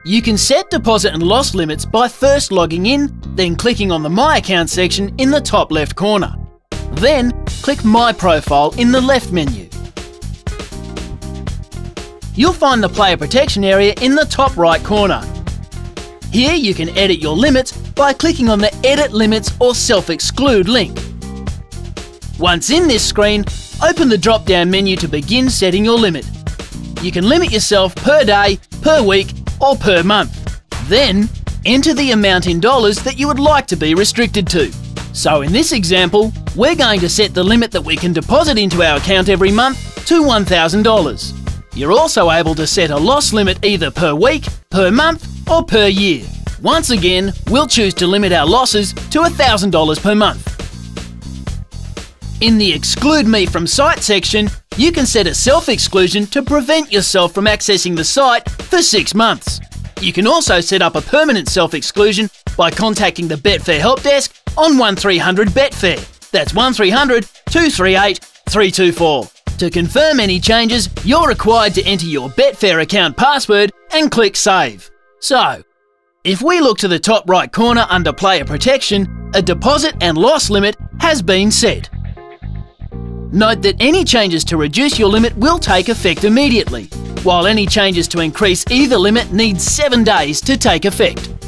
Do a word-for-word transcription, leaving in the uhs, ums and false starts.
You can set deposit and loss limits by first logging in, then clicking on the My Account section in the top left corner. Then click My Profile in the left menu. You'll find the Player Protection area in the top right corner. Here you can edit your limits by clicking on the Edit Limits or Self-Exclude link. Once in this screen, open the drop-down menu to begin setting your limit. You can limit yourself per day, per week, or per month. Then, enter the amount in dollars that you would like to be restricted to. So in this example, we're going to set the limit that we can deposit into our account every month to one thousand dollars. You're also able to set a loss limit either per week, per month, or per year. Once again, we'll choose to limit our losses to one thousand dollars per month. In the Exclude Me from Site section, you can set a self-exclusion to prevent yourself from accessing the site for six months. You can also set up a permanent self-exclusion by contacting the Betfair Help Desk on one three hundred Betfair. That's one three hundred, two three eight, three two four. To confirm any changes, you're required to enter your Betfair account password and click Save. So, if we look to the top right corner under Player Protection, a deposit and loss limit has been set. Note that any changes to reduce your limit will take effect immediately, while any changes to increase either limit need seven days to take effect.